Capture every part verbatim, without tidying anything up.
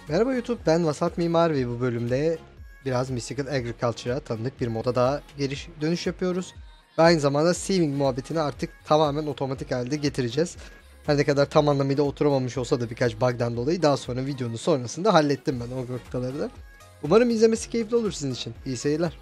Merhaba YouTube, ben Vasat Mimar ve bu bölümde biraz Mystical Agriculture'a tanıdık bir moda daha geliş dönüş yapıyoruz. Ve aynı zamanda Seeming muhabbetini artık tamamen otomatik halde getireceğiz. Her ne kadar tam anlamıyla oturamamış olsa da birkaç bug'dan dolayı daha sonra videonun sonrasında hallettim ben o noktaları da. Umarım izlemesi keyifli olur sizin için. İyi seyirler.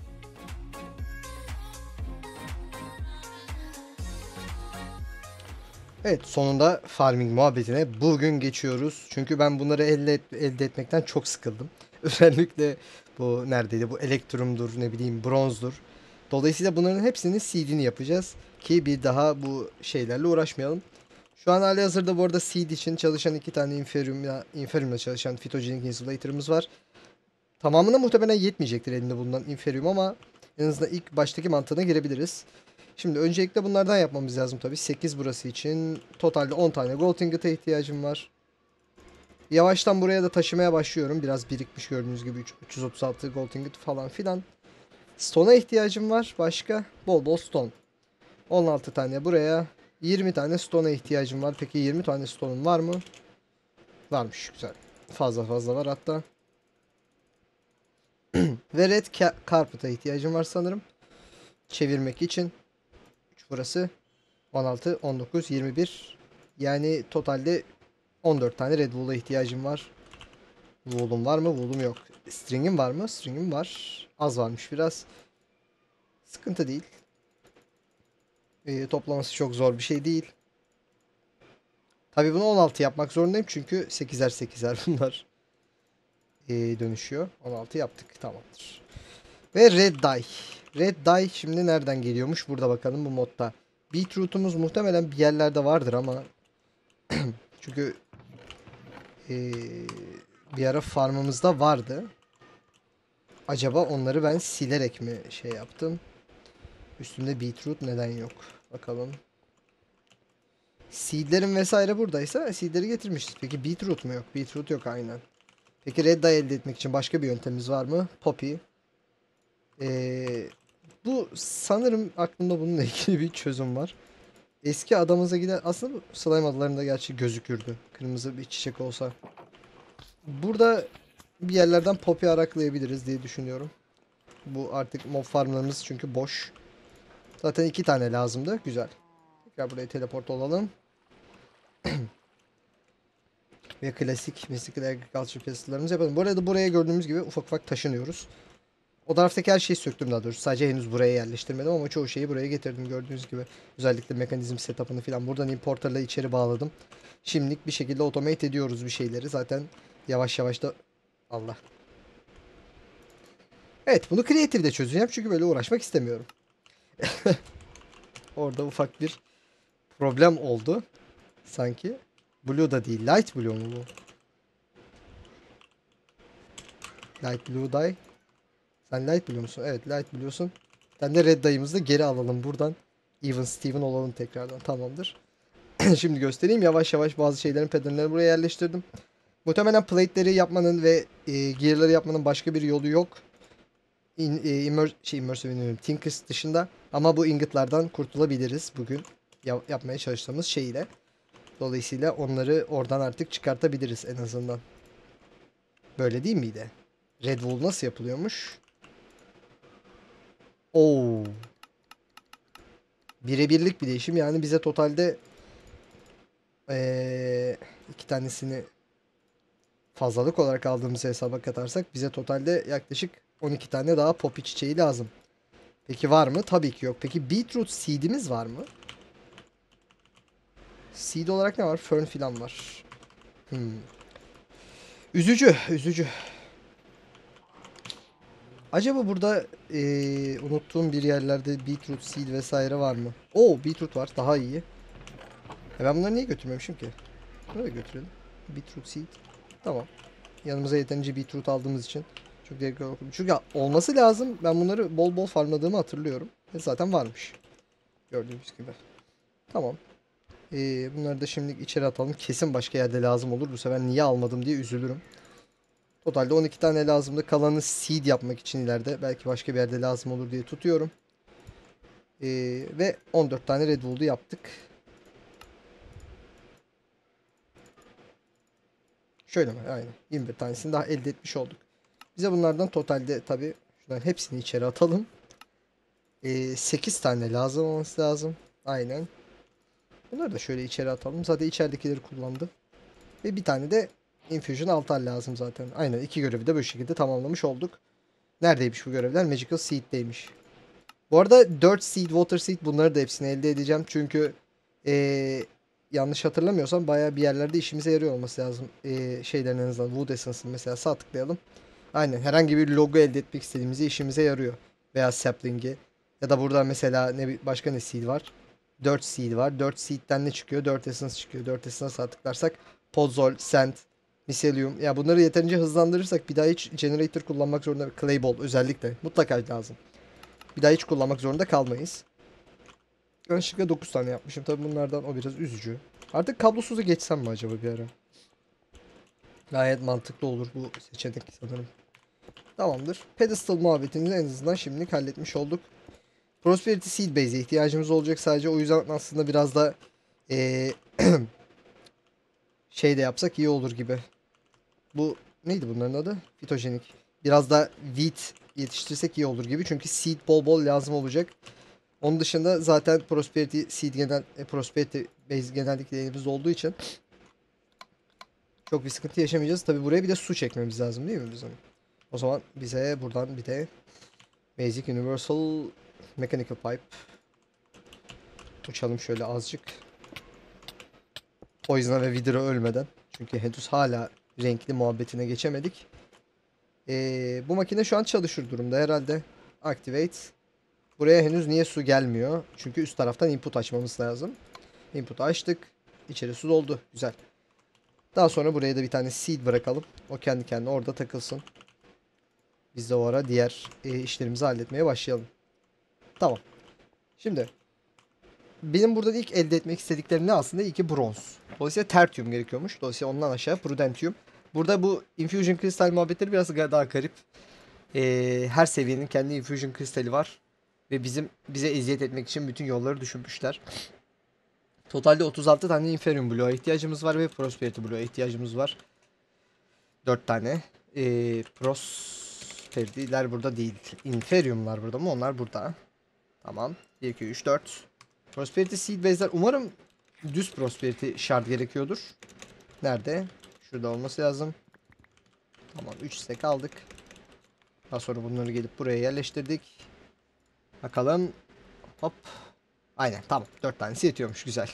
Evet, sonunda farming muhabbetine bugün geçiyoruz. Çünkü ben bunları elde, et- elde etmekten çok sıkıldım. Özellikle bu neredeydi? Bu elektrumdur, ne bileyim bronzdur. Dolayısıyla bunların hepsinin seed'ini yapacağız. Ki bir daha bu şeylerle uğraşmayalım. Şu an hali hazırda bu arada seed için çalışan iki tane Inferium'la, Inferium'la çalışan Phytogenetic Insulator'ımız var. Tamamına muhtemelen yetmeyecektir elinde bulunan Inferium ama en azından ilk baştaki mantığına girebiliriz. Şimdi öncelikle bunlardan yapmamız lazım tabii. sekiz burası için. Totalde on tane Gold Ingot'a ihtiyacım var. Yavaştan buraya da taşımaya başlıyorum. Biraz birikmiş gördüğünüz gibi üç yüz otuz altı Gold Ingot falan filan. Stone'a ihtiyacım var. Başka? Bol bol stone. on altı tane buraya. yirmi tane stone'a ihtiyacım var. Peki yirmi tane stone'um var mı? Varmış. Güzel. Fazla fazla var hatta. Ve Red Carpet'a ihtiyacım var sanırım. Çevirmek için. üç burası. on altı, on dokuz, yirmi bir. Yani totalde on dört tane Red Wool'a ihtiyacım var. Wool'um var mı? Wool'um yok. String'im var mı? String'im var. Az varmış biraz. Sıkıntı değil. Ee, toplaması çok zor bir şey değil. Tabii bunu on altı yapmak zorundayım çünkü sekizer sekizer bunlar ee, dönüşüyor. on altı yaptık. Tamamdır. Ve Red Dye. Red Dye şimdi nereden geliyormuş? Burada bakalım bu modda. Beetroot'umuz muhtemelen bir yerlerde vardır ama çünkü ee, bir ara farmımızda vardı. Acaba onları ben silerek mi şey yaptım? Üstünde beetroot neden yok? Bakalım. Seedlerim vesaire buradaysa seedleri getirmişiz. Peki beetroot mu yok? Beetroot yok aynen. Peki red dye elde etmek için başka bir yöntemimiz var mı? Poppy. Ee, bu sanırım aklımda bununla ilgili bir çözüm var. Eski adamıza gider. Aslında bu slime adalarında gerçi gözükürdü. Kırmızı bir çiçek olsa. Burada bir yerlerden poppy araklayabiliriz diye düşünüyorum. Bu artık mob farmlarımız çünkü boş. Zaten iki tane lazımdı. Güzel. Tekrar buraya teleport olalım. Ve klasik Mystical Agriculture Pestil'larımızı yapalım. Bu arada buraya gördüğümüz gibi ufak ufak taşınıyoruz. O taraftaki her şeyi söktüm daha doğrusu. Sadece henüz buraya yerleştirmedim ama çoğu şeyi buraya getirdim gördüğünüz gibi. Özellikle mekanizm setup'ını falan buradan importerla içeri bağladım. Şimdilik bir şekilde automate ediyoruz bir şeyleri. Zaten yavaş yavaş da... Allah. Evet, bunu Creative'de çözeceğim çünkü böyle uğraşmak istemiyorum. Orada ufak bir problem oldu. Sanki. Blue da değil. Light blue mu bu? Light blue dye. Sen light blue musun? Evet, light blue'sun. Sen de red dye'ımızı da geri alalım buradan. Even Steven olalım tekrardan. Tamamdır. Şimdi göstereyim. Yavaş yavaş bazı şeylerin patternlerini buraya yerleştirdim. Muhtemelen plate'leri yapmanın ve e, gear'ları yapmanın başka bir yolu yok. In, e, immer, şey, immersive inanıyorum. Tinkers dışında. Ama bu ingotlardan kurtulabiliriz bugün. Ya, yapmaya çalıştığımız şeyle. Dolayısıyla onları oradan artık çıkartabiliriz en azından. Böyle değil miydi? Red Wool nasıl yapılıyormuş? Oo. Birebirlik bir değişim. Yani bize totalde ee, iki tanesini fazlalık olarak aldığımız hesaba katarsak bize totalde yaklaşık on iki tane daha poppy çiçeği lazım. Peki var mı? Tabii ki yok. Peki beetroot seed'imiz var mı? Seed olarak ne var? Fern filan var. Hmm. Üzücü, üzücü. Acaba burada eee, unuttuğum bir yerlerde beetroot seed vesaire var mı? Oo, beetroot var. Daha iyi. E ben bunları niye götürmemişim ki? Bunları da götürelim. Beetroot seed. Tamam. Yanımıza yeterince beetroot aldığımız için çok gerek yok. Çünkü olması lazım. Ben bunları bol bol farmladığımı hatırlıyorum. E zaten varmış. Gördüğünüz gibi. Tamam. Ee, bunları da şimdi içeri atalım. Kesin başka yerde lazım olur. Bu sefer niye almadım diye üzülürüm. Totalde on iki tane lazımdı. Kalanı seed yapmak için ileride. Belki başka bir yerde lazım olur diye tutuyorum. Ee, ve on dört tane Red Bull'u yaptık. Şöyle mi? Aynen. yirmi bir tanesini daha elde etmiş olduk. Bize bunlardan totalde tabii şunların hepsini içeri atalım. Ee, sekiz tane lazım olması lazım. Aynen. Bunları da şöyle içeri atalım. Zaten içeridekileri kullandı. Ve bir tane de Infusion altar lazım zaten. Aynen, iki görevi de bu şekilde tamamlamış olduk. Neredeymiş bu görevler? Magical Seed'deymiş. Bu arada dört Seed, Water Seed, bunları da hepsini elde edeceğim. Çünkü ee, yanlış hatırlamıyorsam bayağı bir yerlerde işimize yarıyor olması lazım. Ee, şeylerin en azından Wood Essence'ın mesela sağ tıklayalım. Aynen, herhangi bir logo elde etmek istediğimizde işimize yarıyor. Veya Sapling'i. Ya da burada mesela ne başka ne seed var? dört seed var. dört seed'den ne çıkıyor? dört essence çıkıyor. dört essence sağ tıklarsak Podzol, Sand, Mycelium. Ya bunları yeterince hızlandırırsak bir daha hiç generator kullanmak zorunda, Clay Ball özellikle mutlaka lazım. Bir daha hiç kullanmak zorunda kalmayız. Yanlışlıkla dokuz tane yapmışım. Tabi bunlardan o biraz üzücü. Artık kablosuzu geçsem mi acaba bir ara? Gayet mantıklı olur bu seçenek sanırım. Tamamdır. Pedestal muhabbetimizi en azından şimdilik halletmiş olduk. Prosperity Seed Base'e ihtiyacımız olacak sadece. O yüzden aslında biraz da ee, şey de yapsak iyi olur gibi. Bu neydi bunların adı? Fitojenik. Biraz da wheat yetiştirsek iyi olur gibi. Çünkü seed bol bol lazım olacak. Onun dışında zaten Prosperity Seed genel, e, Prosperity Base genellikle elimizde olduğu için çok bir sıkıntı yaşamayacağız. Tabi buraya bir de su çekmemiz lazım değil mi bizim? O zaman bize buradan bir de Basic Universal Mechanical Pipe. Uçalım şöyle azıcık. Poison'a ve Wither'a ölmeden. Çünkü henüz hala renkli muhabbetine geçemedik. Ee, bu makine şu an çalışır durumda herhalde. Activate. Buraya henüz niye su gelmiyor? Çünkü üst taraftan input açmamız lazım. Input'u açtık. İçeri su doldu. Güzel. Daha sonra buraya da bir tane seed bırakalım. O kendi kendine orada takılsın. Biz de o ara diğer e, işlerimizi halletmeye başlayalım. Tamam. Şimdi benim burada ilk elde etmek istediklerim ne aslında? İki bronz. Dolayısıyla tertium gerekiyormuş. Dolayısıyla ondan aşağı prudentium. Burada bu infusion kristal muhabbetleri biraz daha garip. Ee, her seviyenin kendi infusion kristali var. Ve bizim bize eziyet etmek için bütün yolları düşünmüşler. Totalde otuz altı tane inferium bloğa ihtiyacımız var ve prosperity bloğa ihtiyacımız var. dört tane. Ee, prosperity'ler burada değil. Inferium'lar burada mı? Onlar burada. Tamam. bir, iki, üç, dört. Prosperity Seed Base'ler. Umarım düz Prosperity Shard gerekiyordur. Nerede? Şurada olması lazım. Tamam. üç stack aldık. Daha sonra bunları gelip buraya yerleştirdik. Bakalım. Hop. Aynen. Tamam. dört tanesi yetiyormuş. Güzel.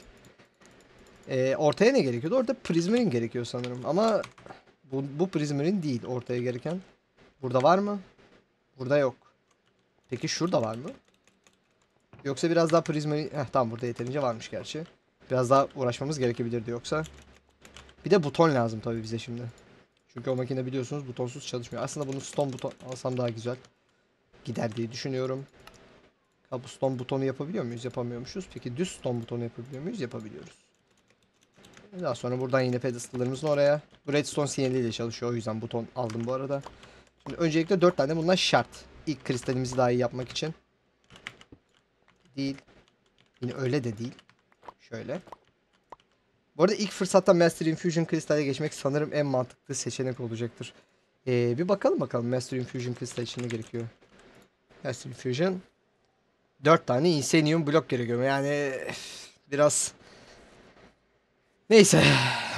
Ee, ortaya ne gerekiyordu? Orada Prismarine gerekiyor sanırım. Ama bu, bu Prismarine değil ortaya gereken. Burada var mı? Burada yok. Peki şurada var mı? Yoksa biraz daha Prismarine... Heh, tamam, burada yeterince varmış gerçi. Biraz daha uğraşmamız gerekebilirdi yoksa. Bir de buton lazım tabii bize şimdi. Çünkü o makine biliyorsunuz butonsuz çalışmıyor. Aslında bunu stone buton alsam daha güzel gider diye düşünüyorum. Cobblestone butonu yapabiliyor muyuz? Yapamıyormuşuz. Peki düz stone butonu yapabiliyor muyuz? Yapabiliyoruz. Daha sonra buradan yine pedestallarımızın oraya. Bu redstone sinyaliyle çalışıyor. O yüzden buton aldım bu arada. Şimdi öncelikle dört tane bundan şart. İlk kristalimizi daha iyi yapmak için. Değil. Yine öyle de değil. Şöyle. Bu arada ilk fırsatta Master Infusion kristale geçmek sanırım en mantıklı seçenek olacaktır. Ee, bir bakalım bakalım Master Infusion kristal için ne gerekiyor. Master Infusion. dört tane Insanium blok gerekiyor. Yani biraz... Neyse.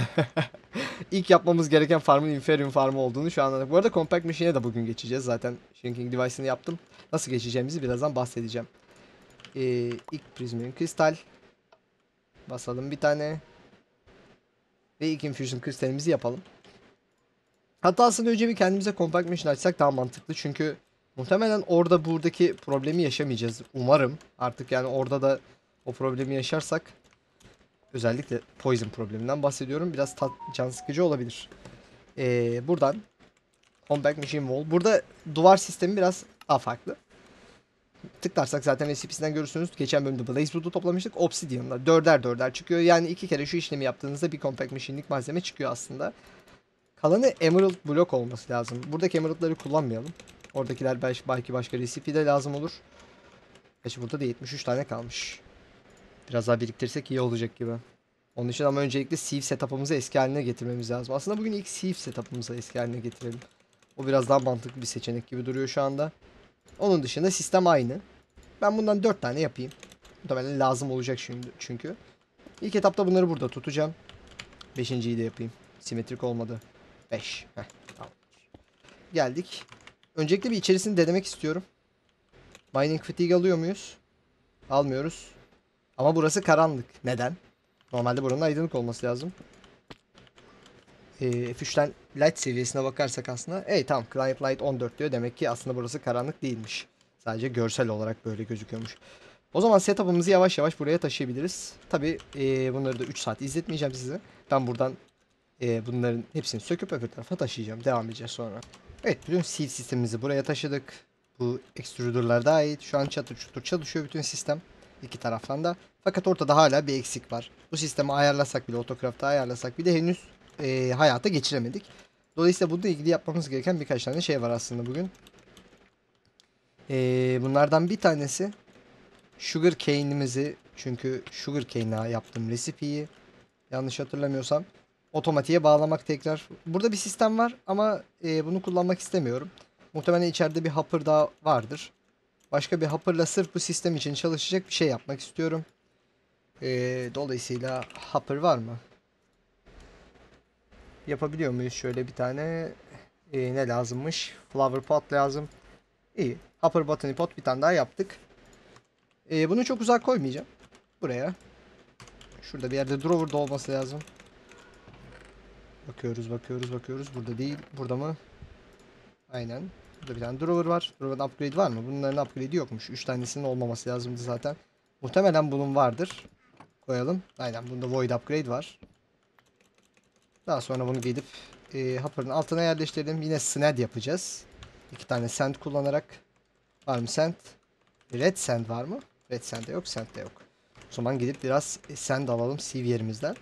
İlk yapmamız gereken farmın Inferium farmı olduğunu şu an anladık. Bu arada Compact Machine'e de bugün geçeceğiz. Zaten Shrinking Device'ını yaptım. Nasıl geçeceğimizi birazdan bahsedeceğim. Ee, ilk Prismarine kristal. Basalım bir tane. Ve ilk Infusion kristalimizi yapalım. Hatta aslında önce bir kendimize Compact Machine açsak daha mantıklı. Çünkü muhtemelen orada buradaki problemi yaşamayacağız. Umarım. Artık yani orada da o problemi yaşarsak, özellikle poison probleminden bahsediyorum, biraz tat, can sıkıcı olabilir. Ee, buradan Compact Machine Wall. Burada duvar sistemi biraz daha farklı. Tıklarsak zaten resipisinden görürsünüz. Geçen bölümde Blaze Wood'u toplamıştık. Obsidian'la dörder dörder çıkıyor. Yani iki kere şu işlemi yaptığınızda bir Compact Machine'lik malzeme çıkıyor aslında. Kalanı Emerald blok olması lazım. Buradaki Emerald'ları kullanmayalım. Oradakiler belki başka resipi de lazım olur. Gerçi burada da yetmiş üç tane kalmış. Biraz daha biriktirsek iyi olacak gibi. Onun için ama öncelikle sieve setup'ımızı eski haline getirmemiz lazım. Aslında bugün ilk sieve setup'ımızı eski haline getirelim. O biraz daha mantıklı bir seçenek gibi duruyor şu anda. Onun dışında sistem aynı. Ben bundan dört tane yapayım. Muhtemelen lazım olacak şimdi çünkü. İlk etapta bunları burada tutacağım. Beşinciyi de yapayım. Simetrik olmadı. Beş. Heh, tamam. Geldik. Öncelikle bir içerisini denemek istiyorum. Mining fatigue alıyor muyuz? Almıyoruz. Ama burası karanlık. Neden? Normalde buranın aydınlık olması lazım. Ee, F üçten light seviyesine bakarsak aslında. Ey tamam, client light on dört diyor. Demek ki aslında burası karanlık değilmiş. Sadece görsel olarak böyle gözüküyormuş. O zaman setup'ımızı yavaş yavaş buraya taşıyabiliriz. Tabi e, bunları da üç saat izletmeyeceğim size. Ben buradan e, bunların hepsini söküp öbür tarafa taşıyacağım. Devam edeceğiz sonra. Evet, bütün sieve sistemimizi buraya taşıdık. Bu extruder'lar da ait. Şu an çatır çutur çalışıyor bütün sistem. İki taraftan da. Fakat ortada hala bir eksik var. Bu sistemi ayarlasak bile, AutoCraft'ta ayarlasak bile henüz e, hayata geçiremedik. Dolayısıyla bununla ilgili yapmamız gereken birkaç tane şey var aslında bugün. E, bunlardan bir tanesi sugar cane'imizi, çünkü sugar cane'e yaptığım resipiyi yanlış hatırlamıyorsam otomatiğe bağlamak tekrar. Burada bir sistem var ama e, bunu kullanmak istemiyorum. Muhtemelen içeride bir hopper daha vardır. Başka bir hopper'la sırf bu sistem için çalışacak bir şey yapmak istiyorum. E, dolayısıyla hopper var mı? Yapabiliyor muyuz şöyle bir tane? E, ne lazımmış? Flower pot lazım. İyi. Hopper botany pot bir tane daha yaptık. E, bunu çok uzak koymayacağım. Buraya. Şurada bir yerde drawer da olması lazım. Bakıyoruz, bakıyoruz, bakıyoruz. Burada değil. Burada mı? Aynen. Burada bir tane drawer var. Drawer'ın upgrade var mı? Bunların upgrade'i yokmuş. üç tanesinin olmaması lazımdı zaten. Muhtemelen bunun vardır. Koyalım. Aynen. Bunda void upgrade var. Daha sonra bunu gidip e, hopper'ın altına yerleştirelim. Yine sned yapacağız. İki tane sand kullanarak. Var mı sand? Red sand var mı? Red sand de yok. Sand de yok. O zaman gidip biraz sand alalım sieve yerimizden.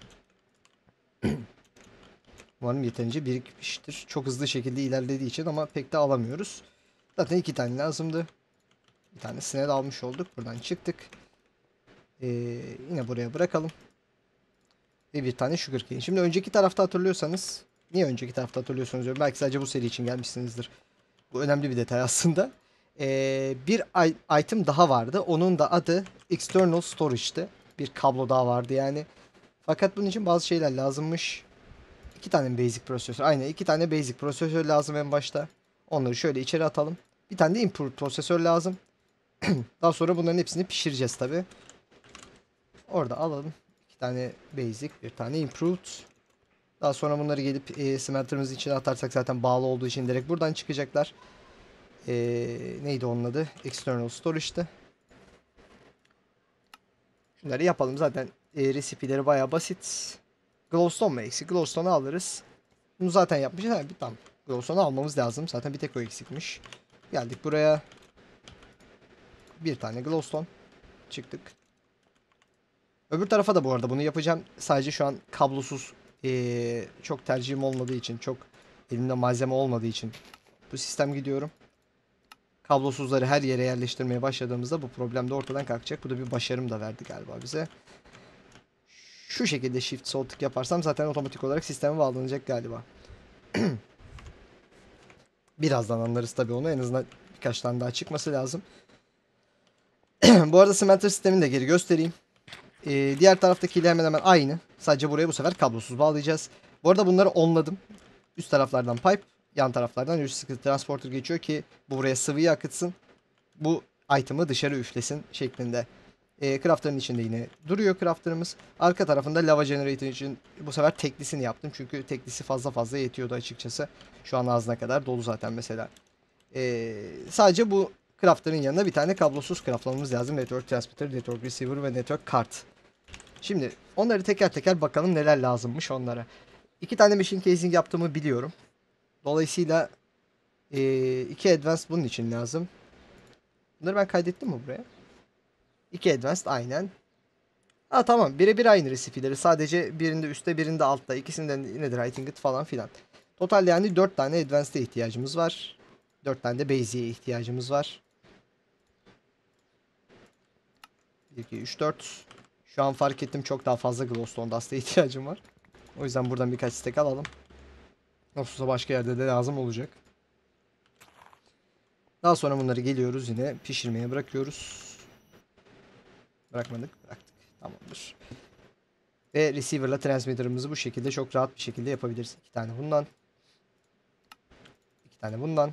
Umarım yeterince birikmiştir. Çok hızlı şekilde ilerlediği için ama pek de alamıyoruz. Zaten iki tane lazımdı. Bir tane sned almış olduk. Buradan çıktık. Ee, yine buraya bırakalım. Ve bir tane sugar cane. Şimdi önceki tarafta hatırlıyorsanız. Niye önceki tarafta hatırlıyorsunuz diyorum. Belki sadece bu seri için gelmişsinizdir. Bu önemli bir detay aslında. Ee, bir item daha vardı. Onun da adı external storage'tı. Bir kablo daha vardı yani. Fakat bunun için bazı şeyler lazımmış. İki tane basic prosesör. Aynen, iki tane basic prosesör lazım en başta. Onları şöyle içeri atalım. Bir tane de improved prosesör lazım. Daha sonra bunların hepsini pişireceğiz tabi. Orada alalım. İki tane basic, bir tane improved. Daha sonra bunları gelip e, smelter'ımızın içine atarsak zaten bağlı olduğu için direkt buradan çıkacaklar. E, neydi onun adı? External storage'tı. Şunları yapalım. Zaten e, resipileri baya basit. Glowstone mu eksik? Glowstone'u alırız. Bunu zaten yapmışız. Ha, tamam. Glowstone'u almamız lazım. Zaten bir tek o eksikmiş. Geldik buraya. Bir tane glowstone. Çıktık. Öbür tarafa da bu arada bunu yapacağım. Sadece şu an kablosuz ee, çok tercihim olmadığı için, çok elimde malzeme olmadığı için bu sistem gidiyorum. Kablosuzları her yere yerleştirmeye başladığımızda bu problem de ortadan kalkacak. Bu da bir başarım da verdi galiba bize. Şu şekilde shift sol tık yaparsam zaten otomatik olarak sisteme bağlanacak galiba. Birazdan anlarız tabii onu. En azından birkaç tane daha çıkması lazım. Bu arada smelter sistemini de geri göstereyim. Ee, diğer taraftakiyle hemen hemen aynı. Sadece buraya bu sefer kablosuz bağlayacağız. Bu arada bunları onladım. Üst taraflardan pipe, yan taraflardan electrical transporter geçiyor ki bu buraya sıvıyı akıtsın. Bu item'ı dışarı üflesin şeklinde. E, crafter'ın içinde yine duruyor crafter'ımız. Arka tarafında lava generator için bu sefer teklisini yaptım. Çünkü teklisi fazla fazla yetiyordu açıkçası. Şu an ağzına kadar dolu zaten mesela. E, sadece bu crafter'ın yanına bir tane kablosuz craftlamamız lazım. Network transmitter, network receiver ve network card. Şimdi onları teker teker bakalım neler lazımmış onlara. İki tane machine casing yaptığımı biliyorum. Dolayısıyla e, iki advanced bunun için lazım. Bunları ben kaydettim mi buraya? İki advanced aynen. Ha tamam, birebir aynı resipileri. Sadece birinde üstte birinde altta. İkisinden netherite ingot falan filan. Total yani dört tane advanced'e ihtiyacımız var. dört tane de basic'e ihtiyacımız var. bir, iki, üç, dört. Şu an fark ettim, çok daha fazla glowstone dust'a ihtiyacım var. O yüzden buradan birkaç stack alalım. Nasılsa başka yerde de lazım olacak. Daha sonra bunları geliyoruz, yine pişirmeye bırakıyoruz. Bırakmadık, bıraktık. Tamamdır. Ve receiver'la transmitter'ımızı bu şekilde çok rahat bir şekilde yapabiliriz. İki tane bundan. İki tane bundan.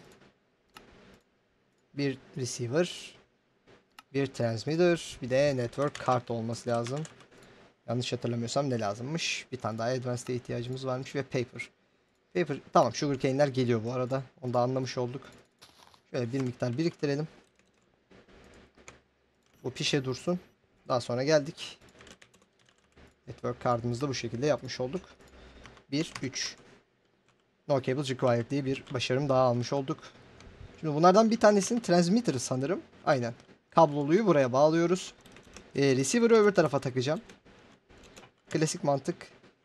Bir receiver. Bir transmitter. Bir de network kart olması lazım. Yanlış hatırlamıyorsam ne lazımmış? Bir tane daha advanced'e ihtiyacımız varmış ve paper. Paper, tamam, sugarcane'ler geliyor bu arada. Onu da anlamış olduk. Şöyle bir miktar biriktirelim. Bu pişe dursun. Daha sonra geldik. Network kartımızı da bu şekilde yapmış olduk. bir, üç. No cable required diye bir başarım daha almış olduk. Şimdi bunlardan bir tanesinin transmitter'ı sanırım. Aynen. Kabloluyu buraya bağlıyoruz. Ee, receiver'ı öbür tarafa takacağım. Klasik mantık.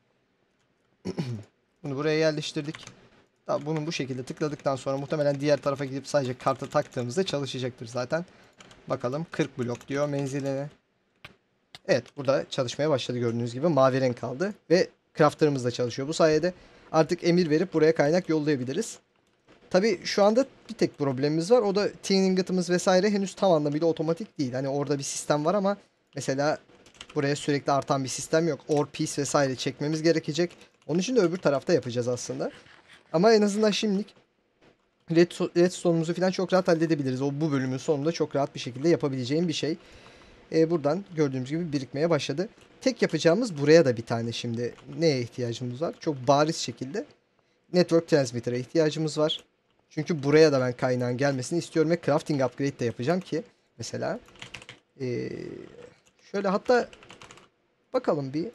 Bunu buraya yerleştirdik. Daha bunun bu şekilde tıkladıktan sonra muhtemelen diğer tarafa gidip sadece kartı taktığımızda çalışacaktır zaten. Bakalım, kırk blok diyor menziline. Evet, burada çalışmaya başladı gördüğünüz gibi. Mavi renk kaldı ve crafter'ımız da çalışıyor. Bu sayede artık emir verip buraya kaynak yollayabiliriz. Tabi şu anda bir tek problemimiz var. O da tin inget'ımız vesaire henüz tam anlamıyla otomatik değil. Hani orada bir sistem var ama mesela buraya sürekli artan bir sistem yok. Ore piece vesaire çekmemiz gerekecek. Onun için de öbür tarafta yapacağız aslında. Ama en azından şimdilik redstone'umuzu falan çok rahat halledebiliriz. O bu bölümün sonunda çok rahat bir şekilde yapabileceğim bir şey. E, buradan gördüğümüz gibi birikmeye başladı. Tek yapacağımız buraya da bir tane şimdi neye ihtiyacımız var? Çok bariz şekilde network transmitter'a ihtiyacımız var. Çünkü buraya da ben kaynağın gelmesini istiyorum ve crafting upgrade de yapacağım ki mesela e, şöyle hatta bakalım bir,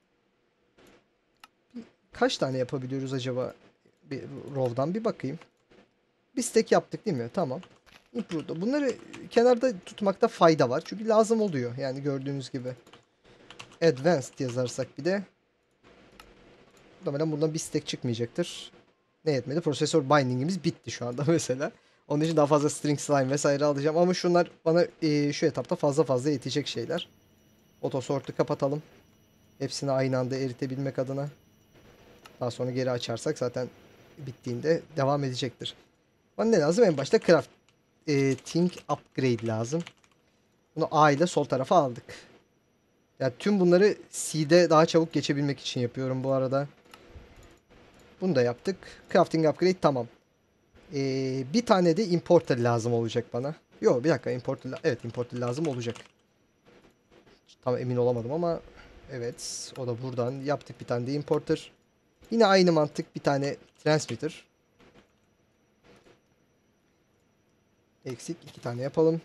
bir kaç tane yapabiliyoruz acaba, bir row'dan bir bakayım. Bir stack yaptık değil mi? Tamam. Improve'da. Bunları kenarda tutmakta fayda var. Çünkü lazım oluyor. Yani gördüğünüz gibi. Advanced yazarsak bir de muhtemelen bundan bir stack çıkmayacaktır. Ne yetmedi? Prosesör binding'imiz bitti şu anda mesela. Onun için daha fazla string slime vesaire alacağım. Ama şunlar bana e, şu etapta fazla fazla yetecek şeyler. Auto sort'u kapatalım. Hepsini aynı anda eritebilmek adına. Daha sonra geri açarsak zaten bittiğinde devam edecektir. Bana ne lazım? En başta craft e, think upgrade lazım. Bunu A ile sol tarafa aldık. Yani tüm bunları C'de daha çabuk geçebilmek için yapıyorum bu arada. Bunu da yaptık. Crafting upgrade tamam. Ee, bir tane de importer lazım olacak bana. Yok, bir dakika, importer, evet, importer lazım olacak. Tam emin olamadım ama evet, o da buradan yaptık bir tane de importer. Yine aynı mantık, bir tane transmitter. Eksik iki tane yapalım.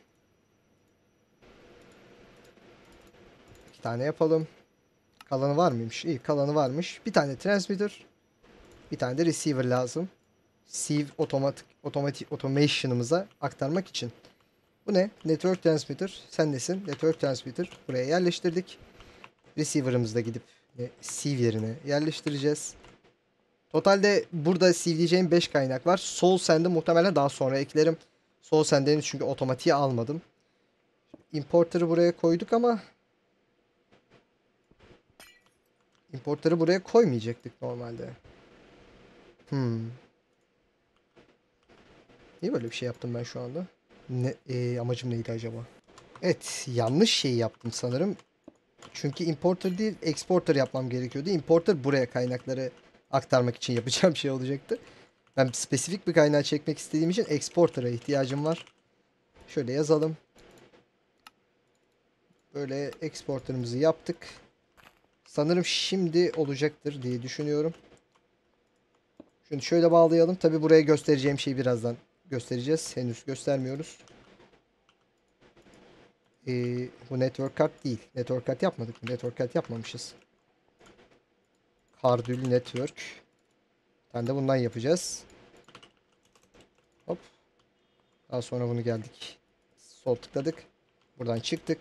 İki tane yapalım. Kalanı var mıymış? İyi, kalanı varmış. Bir tane transmitter. Bir tane de receiver lazım. Sieve otomatik otomatik automation'ımıza aktarmak için. Bu ne? Network transmitter. Sen nesin? Network transmitter. Buraya yerleştirdik. Receiver'ımızı da gidip e, sieve yerine yerleştireceğiz. Totalde burada sieveleyeceğim beş kaynak var. Soul Sand'ı muhtemelen daha sonra eklerim. Soul Sand'ı henüz çünkü otomatiğe almadım. Importer'ı buraya koyduk ama importer'ı buraya koymayacaktık normalde. Hmm. Niye böyle bir şey yaptım ben şu anda? Ne, e, amacım neydi acaba? Evet, yanlış şeyi yaptım sanırım. Çünkü importer değil, exporter yapmam gerekiyordu. Importer buraya kaynakları aktarmak için yapacağım şey olacaktı. Ben spesifik bir kaynağı çekmek istediğim için exporter'a ihtiyacım var. Şöyle yazalım. Böyle exporter'ımızı yaptık. Sanırım şimdi olacaktır diye düşünüyorum. Şimdi şöyle bağlayalım. Tabi buraya göstereceğim şeyi birazdan göstereceğiz. Henüz göstermiyoruz. Ee, bu network kart değil. Network kart yapmadık mı? Network kart yapmamışız. Cardül network. Ben de bundan yapacağız. Hop. Daha sonra bunu geldik. Sol tıkladık. Buradan çıktık.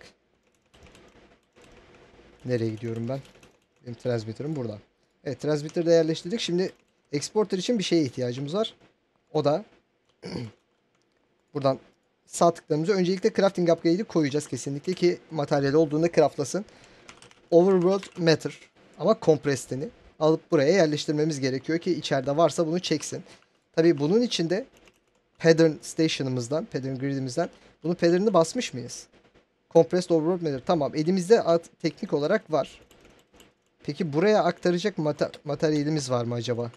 Nereye gidiyorum ben? Benim transmitter'ım burada. Evet, transmitter'ı da yerleştirdik. Şimdi exporter için bir şeye ihtiyacımız var. O da buradan sağ tıklamamızı öncelikle crafting upgrade'i koyacağız kesinlikle ki materyal olduğunda craftlasın. overworld matter ama kompresini alıp buraya yerleştirmemiz gerekiyor ki içeride varsa bunu çeksin. Tabii bunun için de pattern station'ımızdan, pattern grid'imizden bunu pattern'ını basmış mıyız? Compressed overworld matter. Tamam, elimizde teknik olarak var. Peki buraya aktaracak mater materyalimiz var mı acaba?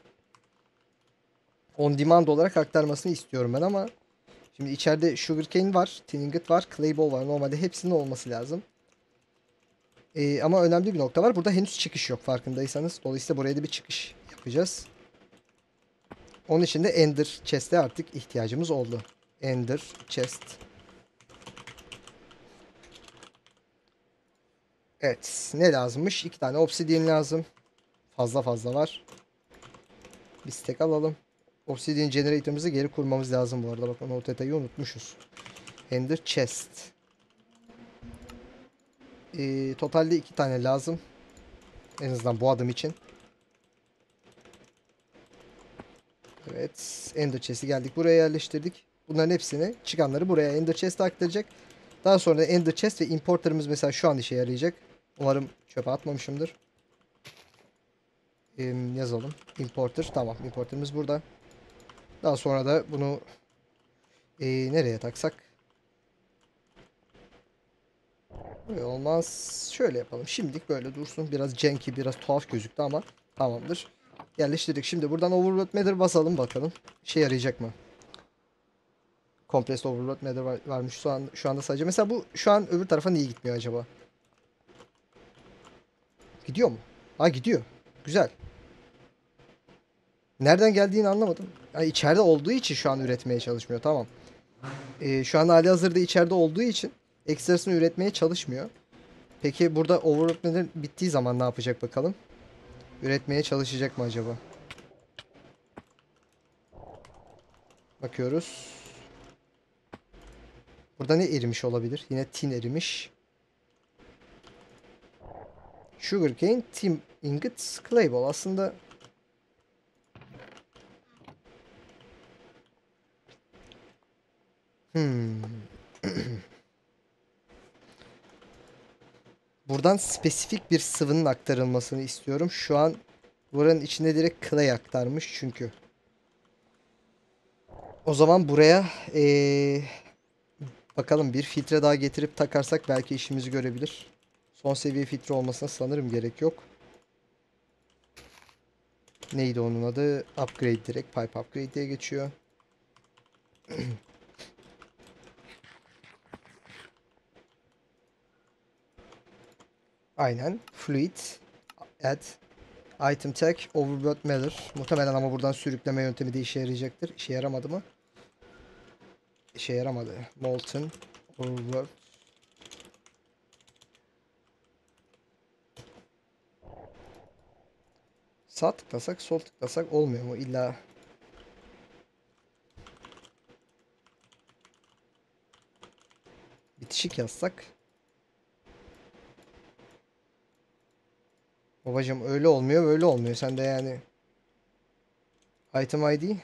On demand olarak aktarmasını istiyorum ben ama şimdi içeride sugarcane var, tin ingot var, clay ball var. Normalde hepsinin olması lazım. Ee, ama önemli bir nokta var. Burada henüz çıkış yok farkındaysanız. Dolayısıyla buraya da bir çıkış yapacağız. Onun için de Ender Chest'e artık ihtiyacımız oldu. Ender Chest. Evet. Ne lazımmış? İki tane obsidian lazım. Fazla fazla var. Biz tek alalım. Obsidian generator'ımızı geri kurmamız lazım bu arada. Bakın o detayı unutmuşuz. Ender Chest. Ee, totalde iki tane lazım. En azından bu adım için. Evet. Ender Chest'i geldik. Buraya yerleştirdik. Bunların hepsini çıkanları buraya Ender Chest'e aktaracak. Daha sonra Ender Chest ve Importer'ımız mesela şu an işe yarayacak. Umarım çöpe atmamışımdır. Ee, yazalım. Importer. Tamam. Importer'ımız burada. Daha sonra da bunu ee, nereye taksak? Böyle olmaz. Şöyle yapalım. Şimdilik böyle dursun. Biraz janky, biraz tuhaf gözüktü ama tamamdır. Yerleştirdik. Şimdi buradan Overload Matter basalım bakalım. İşe yarayacak mı? Compressed Overload Matter var, varmış şu an şu anda sadece. Mesela bu şu an öbür tarafa niye gitmiyor acaba? Gidiyor mu? Ha, gidiyor. Güzel. Nereden geldiğini anlamadım. Yani içeride olduğu için şu an üretmeye çalışmıyor. Tamam. Ee, şu an hali hazırda içeride olduğu için ekstrasını üretmeye çalışmıyor. Peki burada Overload Matter bittiği zaman ne yapacak bakalım? Üretmeye çalışacak mı acaba? Bakıyoruz. Burada ne erimiş olabilir? Yine tin erimiş. Sugarcane, tin ingot, clay ball. Aslında hmm. Buradan spesifik bir sıvının aktarılmasını istiyorum. Şu an buranın içinde direkt clay aktarmış çünkü. O zaman buraya ee, bakalım bir filtre daha getirip takarsak belki işimizi görebilir. Son seviye filtre olmasına sanırım gerek yok. Neydi onun adı? Upgrade direkt. Pipe upgrade diye geçiyor. Aynen. Fluid. Add. Item tag. Overworld Matter. Muhtemelen ama buradan sürükleme yöntemi de işe yarayacaktır. İşe yaramadı mı? İşe yaramadı. Molten. Overworld. Sağ tıklasak, sol tıklasak olmuyor mu? İlla bitişik yazsak. Babacım öyle olmuyor, böyle olmuyor. Sen de yani item I D.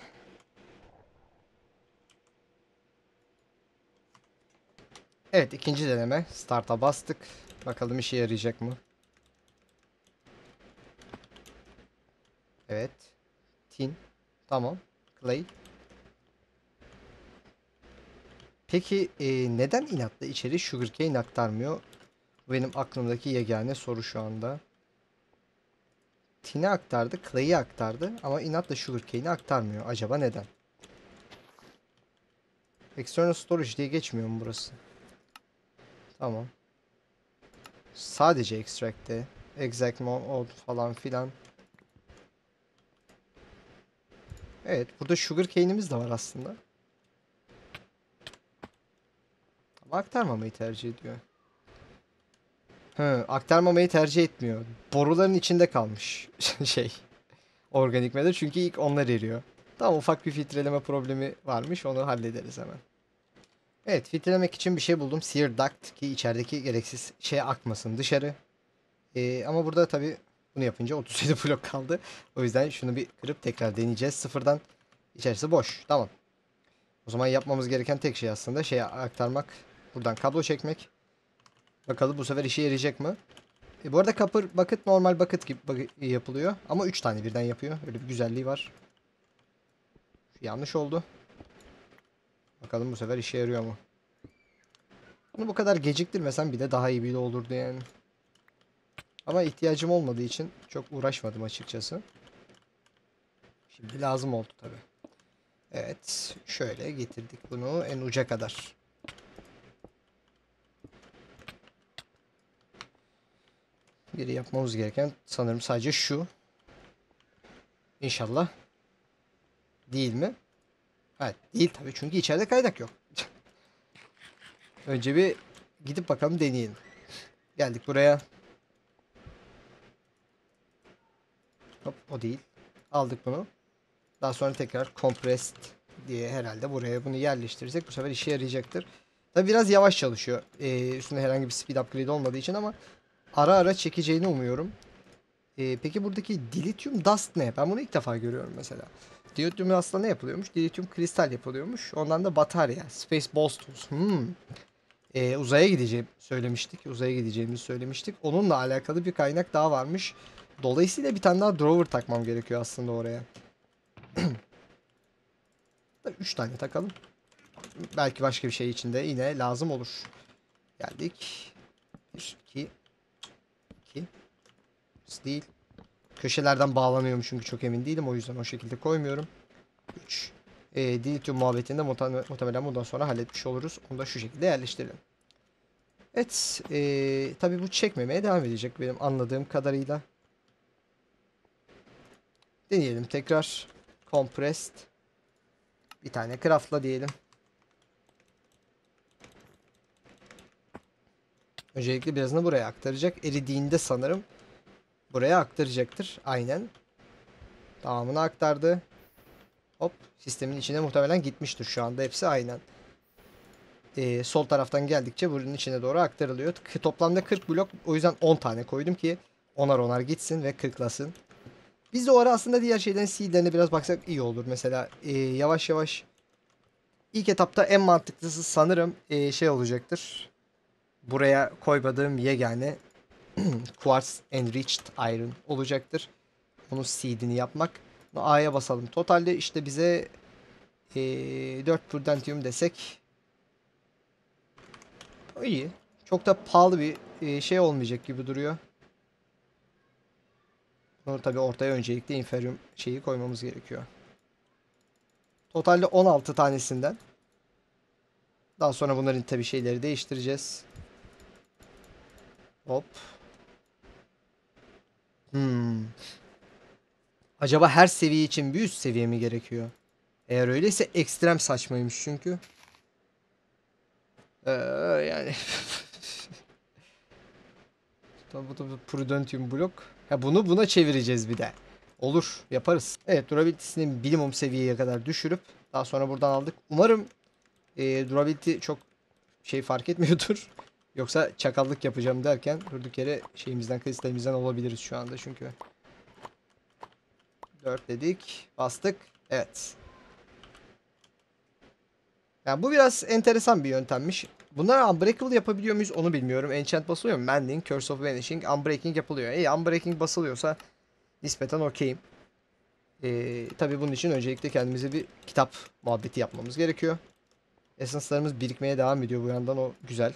Evet, ikinci deneme. Start'a bastık. Bakalım işe yarayacak mı? Evet. Tin. Tamam. Clay. Peki e, neden inatla içeri sugarcane aktarmıyor? Bu benim aklımdaki yegane soru şu anda. Tin'i aktardı, Clay'i aktardı ama inatla sugarcane'i aktarmıyor. Acaba neden? External storage diye geçmiyor mu burası? Tamam. Sadece extract'te. Exact mode falan filan. Evet, burada sugarcane'imiz de var aslında. Ama aktarmamayı tercih ediyor. Hı, aktarmamayı tercih etmiyor. Boruların içinde kalmış şey. Organik matter çünkü ilk onlar eriyor. Tamam, ufak bir filtreleme problemi varmış. Onu hallederiz hemen. Evet, filtrelemek için bir şey buldum. Sear duct ki içerideki gereksiz şey akmasın dışarı. Ee, ama burada tabii bunu yapınca otuz yedi blok kaldı. O yüzden şunu bir kırıp tekrar deneyeceğiz. Sıfırdan içerisi boş. Tamam. O zaman yapmamız gereken tek şey aslında şeye aktarmak. Buradan kablo çekmek. Bakalım bu sefer işe yarayacak mı? E, bu arada Copper Bucket normal bucket gibi bucket yapılıyor. Ama üç tane birden yapıyor. Öyle bir güzelliği var. Yanlış oldu. Bakalım bu sefer işe yarıyor mu? Bunu bu kadar geciktirmesem bir de daha iyi bile olurdu yani. Ama ihtiyacım olmadığı için çok uğraşmadım açıkçası. Şimdi lazım oldu tabi. Evet. Şöyle getirdik bunu en uca kadar. Biri yapmamız gereken sanırım sadece şu. İnşallah. Değil mi? Evet değil tabii çünkü içeride kaynak yok. Önce bir gidip bakalım deneyelim. Geldik buraya. Hop o değil. Aldık bunu. Daha sonra tekrar compressed diye herhalde buraya bunu yerleştirecek. Bu sefer işe yarayacaktır. Tabi biraz yavaş çalışıyor. Ee, üstünde herhangi bir speed upgrade olmadığı için ama ara ara çekeceğini umuyorum. Ee, peki buradaki dilithium dust ne? Ben bunu ilk defa görüyorum mesela. Dilithium dust'la ne yapılıyormuş? Dilithium kristal yapılıyormuş. Ondan da batarya. Space Balls Tools. Hmm. Ee, uzaya gideceğim söylemiştik. Uzaya gideceğimizi söylemiştik. Onunla alakalı bir kaynak daha varmış. Dolayısıyla bir tane daha drawer takmam gerekiyor aslında oraya. üç tane takalım. Belki başka bir şey için de yine lazım olur. Geldik. bir, iki, iki. Değil. Köşelerden bağlanıyorum çünkü çok emin değilim. O yüzden o şekilde koymuyorum. üç. E, dilithium muhabbetini de muhtemelen, muhtemelen bundan sonra halletmiş oluruz. Onu da şu şekilde yerleştirelim. Evet. E, tabii bu çekmemeye devam edecek benim anladığım kadarıyla. Deneyelim tekrar. Compressed. Bir tane craftla diyelim. Öncelikle birazını buraya aktaracak. Eridiğinde sanırım buraya aktaracaktır. Aynen. Tamamını aktardı. Hop. Sistemin içine muhtemelen gitmiştir şu anda. Hepsi aynen. Ee, sol taraftan geldikçe bunun içine doğru aktarılıyor. Toplamda kırk blok. O yüzden on tane koydum ki onar onar gitsin ve kırklasın. Biz de o ara aslında diğer şeylerin seedlerine biraz baksak iyi olur. Mesela e, yavaş yavaş ilk etapta en mantıklısı sanırım e, şey olacaktır. Buraya koymadığım yegane Quartz Enriched Iron olacaktır. Onun seedini yapmak. A'ya basalım. Totalde işte bize ee, dört Prudentium desek iyi. Çok da pahalı bir e, şey olmayacak gibi duruyor. Bunu tabii ortaya öncelikle Inferium şeyi koymamız gerekiyor. Totalde on altı tanesinden. Daha sonra bunların tabii şeyleri değiştireceğiz. Hop. Hmm. Acaba her seviye için bir üst seviye mi gerekiyor? Eğer öyleyse ekstrem saçmaymış çünkü. Ee, yani tabii tabii Prudentium blok. Ha bunu buna çevireceğiz bir de. Olur, yaparız. Evet, durability'sini minimum seviyeye kadar düşürüp daha sonra buradan aldık. Umarım e, durability çok şey fark etmiyordur. Yoksa çakallık yapacağım derken durduk yere şeyimizden, kristalimizden olabiliriz şu anda çünkü. dört dedik, bastık. Evet. Yani bu biraz enteresan bir yöntemmiş. Bunları unbreakable yapabiliyor muyuz onu bilmiyorum. Enchant basılıyor mu? Mending, Curse of Vanishing, Unbreaking yapılıyor. İyi, Unbreaking basılıyorsa nispeten okeyim. Ee, tabii bunun için öncelikle kendimize bir kitap muhabbeti yapmamız gerekiyor. Essence'larımız birikmeye devam ediyor bu yandan, o güzel.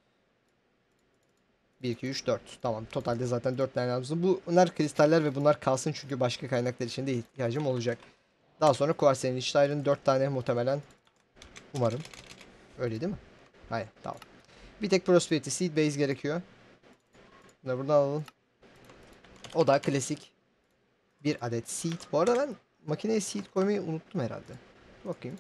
bir, iki, üç, dört. Tamam. Totalde zaten dört tane lazım. Bunlar kristaller ve bunlar kalsın çünkü başka kaynaklar için de ihtiyacım olacak. Daha sonra Quartz Enriched Iron dört tane muhtemelen. Umarım. Öyle değil mi? Hayır. Tamam. Bir tek Prosperity Seed Base gerekiyor. Bunu buradan alalım. O da klasik bir adet seed. Bu arada ben makineye seed koymayı unuttum herhalde. Bakayım.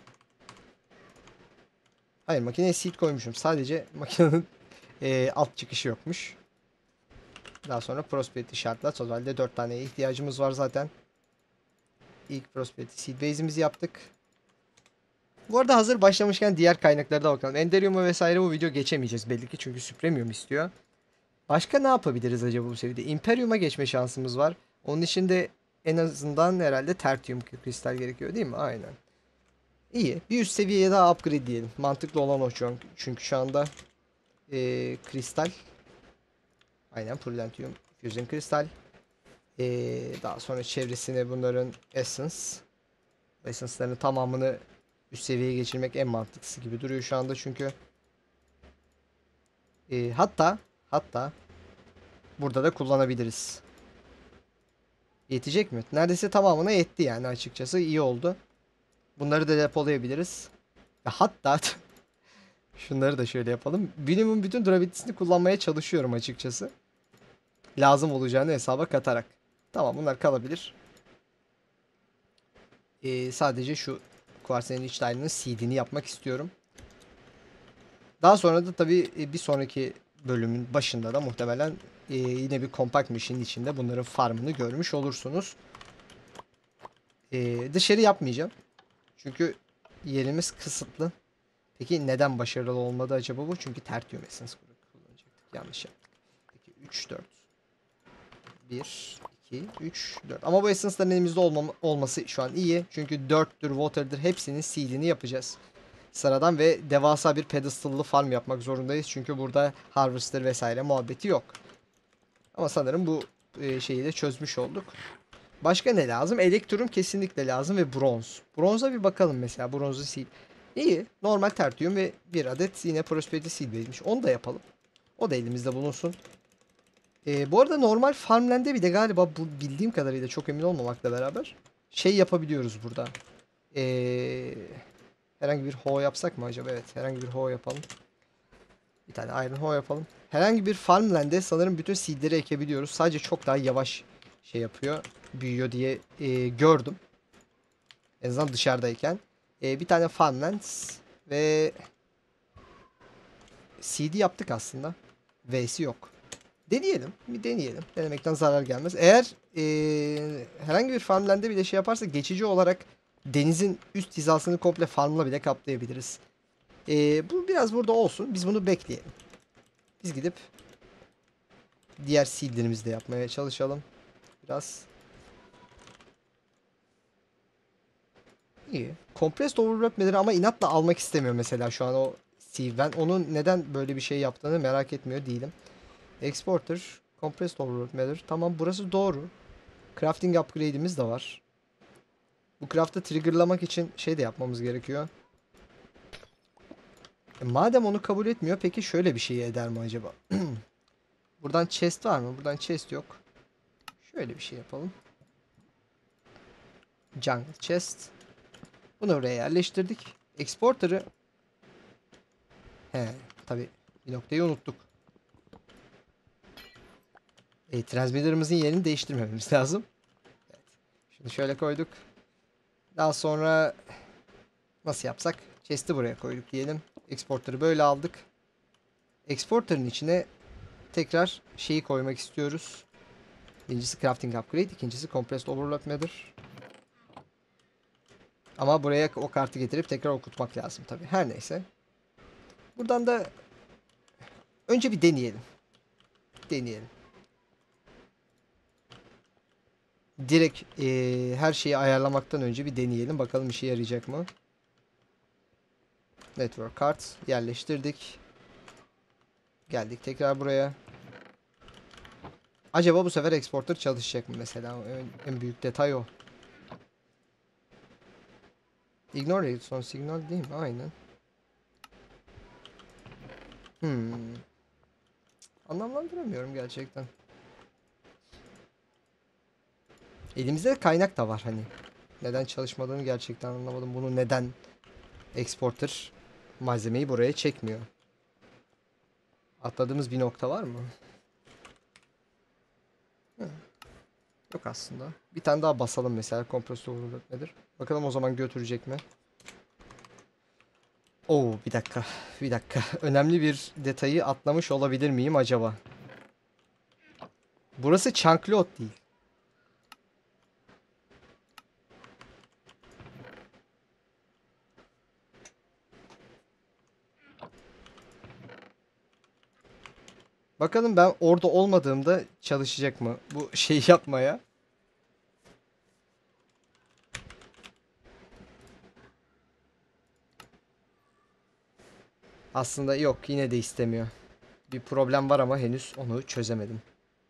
Hayır, makineye seed koymuşum. Sadece makinenin e, alt çıkışı yokmuş. Daha sonra Prosperity şartlar. Totalde dört taneye ihtiyacımız var zaten. İlk Prosperity Seed Base'imizi yaptık. Bu arada hazır başlamışken diğer kaynaklara da bakalım. Enderium'a vesaire bu video geçemeyeceğiz belli ki çünkü Supremium istiyor. Başka ne yapabiliriz acaba bu seviyede? Imperium'a geçme şansımız var. Onun için de en azından herhalde Tertium kristal gerekiyor değil mi? Aynen. İyi. Bir üst seviyeye daha upgrade diyelim. Mantıklı olan o şu an. Çünkü şu anda ee, kristal Aynen, Purulentium Fusion Kristal. Ee, daha sonra çevresine bunların Essence. Essence'ların tamamını üst seviyeye geçirmek en mantıklısı gibi duruyor şu anda çünkü. Ee, hatta hatta burada da kullanabiliriz. Yetecek mi? Neredeyse tamamına yetti yani, açıkçası iyi oldu. Bunları da depolayabiliriz. Ya hatta şunları da şöyle yapalım. Minimum bütün durabilitesini kullanmaya çalışıyorum açıkçası. Lazım olacağını hesaba katarak. Tamam, bunlar kalabilir. Ee, sadece şu Quartz iç tile'ının seed'ini yapmak istiyorum. Daha sonra da tabii e, bir sonraki bölümün başında da muhtemelen e, yine bir compact machine'in içinde bunların farmını görmüş olursunuz. E, dışarı yapmayacağım. Çünkü yerimiz kısıtlı. Peki neden başarılı olmadı acaba bu? Çünkü Tertium Essence kullanacaktık. Yanlış yaptık. Peki üç, dört. bir, iki, üç, dört. Ama bu Essence'ların elimizde olmam olması şu an iyi. Çünkü dörttür, Water'dır, hepsinin seed'ini yapacağız. Sıradan ve devasa bir pedestal'lı farm yapmak zorundayız. Çünkü burada harvester vesaire muhabbeti yok. Ama sanırım bu e, şeyi de çözmüş olduk. Başka ne lazım? Elektrum kesinlikle lazım ve bronz. Bronza bir bakalım mesela. Bronzu seed. İyi. Normal tertiyum ve bir adet yine prosperity seed verilmiş. Onu da yapalım. O da elimizde bulunsun. E, bu arada normal farmland'de bir de galiba, bu bildiğim kadarıyla, çok emin olmamakla beraber, şey yapabiliyoruz burada. Eee... Herhangi bir hoe yapsak mı acaba? Evet, herhangi bir hoe yapalım. Bir tane iron hoe yapalım. Herhangi bir farmland'e sanırım bütün seedleri ekebiliyoruz. Sadece çok daha yavaş şey yapıyor, büyüyor diye e, gördüm. En azından dışarıdayken. E, bir tane farmland ve seed'i yaptık aslında. V'si yok. Deneyelim. Bir deneyelim. Denemekten zarar gelmez. Eğer e, herhangi bir farmland'e bile şey yaparsa, geçici olarak denizin üst hizasını komple farmla bile kaplayabiliriz. Ee, bu biraz burada olsun. Biz bunu bekleyelim. Biz gidip diğer seedlerimizi de yapmaya çalışalım. Biraz. İyi. Compressed overwrap'leri ama inatla almak istemiyor mesela şu an o seed. Ben onun neden böyle bir şey yaptığını merak etmiyor değilim. Exporter. Compressed overwrap matter. Tamam, burası doğru. Crafting upgrade'imiz de var. Bu craft'ı triggerlamak için şey de yapmamız gerekiyor. E, madem onu kabul etmiyor, peki şöyle bir şey eder mi acaba? Buradan chest var mı? Buradan chest yok. Şöyle bir şey yapalım. Jungle chest. Bunu oraya yerleştirdik. Exporter'ı, he tabi, bir noktayı unuttuk. E, transmitter'ımızın yerini değiştirmememiz lazım. Evet. Şunu şöyle koyduk. Daha sonra nasıl yapsak? Chest'i buraya koyduk diyelim. Exporter'ı böyle aldık. Exporter'ın içine tekrar şeyi koymak istiyoruz. Birincisi crafting upgrade, ikincisi compressed overload matter. Ama buraya o kartı getirip tekrar okutmak lazım tabi. Her neyse. Buradan da önce bir deneyelim. Deneyelim. Direkt e, her şeyi ayarlamaktan önce bir deneyelim. Bakalım işe yarayacak mı? Network kart yerleştirdik. Geldik tekrar buraya. Acaba bu sefer exporter çalışacak mı mesela? En, en büyük detay o. Ignore son signal değil mi? Aynen. Hmm. Anlamlandıramıyorum gerçekten. Elimizde kaynak da var hani. Neden çalışmadığını gerçekten anlamadım. Bunu neden exporter malzemeyi buraya çekmiyor? Atladığımız bir nokta var mı? Hı. Yok aslında. Bir tane daha basalım mesela. Kompresör nedir? Bakalım o zaman götürecek mi? Oo, bir dakika. Bir dakika. Önemli bir detayı atlamış olabilir miyim acaba? Burası chunky ot değil. Bakalım ben orada olmadığımda çalışacak mı bu şeyi yapmaya? Aslında yok, yine de istemiyor. Bir problem var ama henüz onu çözemedim.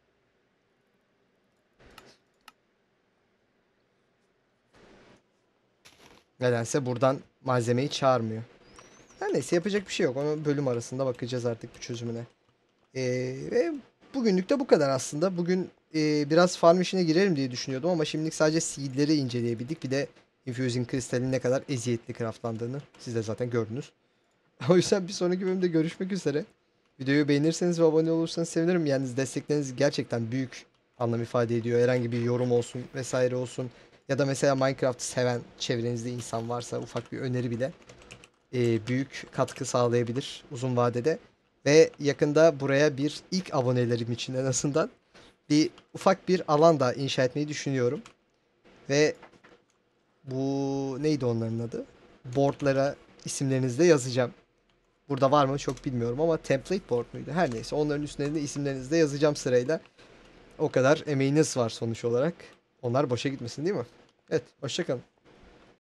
Nedense buradan malzemeyi çağırmıyor. Her neyse yapacak bir şey yok. Onu bölüm arasında bakacağız artık bu çözümüne. Ee, ve bugünlük de bu kadar aslında. Bugün e, biraz farm işine girelim diye düşünüyordum ama şimdilik sadece seedleri inceleyebildik. Bir de Infusing Crystal'in ne kadar eziyetli craftlandığını siz de zaten gördünüz. O yüzden bir sonraki bölümde görüşmek üzere. Videoyu beğenirseniz ve abone olursanız sevinirim. Yani destekleriniz gerçekten büyük anlam ifade ediyor. Herhangi bir yorum olsun vesaire olsun. Ya da mesela Minecraft'ı seven çevrenizde insan varsa ufak bir öneri bile e, büyük katkı sağlayabilir uzun vadede. Ve yakında buraya bir ilk abonelerim için en azından bir ufak bir alan da inşa etmeyi düşünüyorum. Ve bu neydi onların adı? Boardlara isimlerinizi de yazacağım. Burada var mı çok bilmiyorum ama template board muydu? Her neyse onların üstlerinde isimlerinizi de yazacağım sırayla. O kadar emeğiniz var sonuç olarak. Onlar boşa gitmesin değil mi? Evet, hoşça kalın.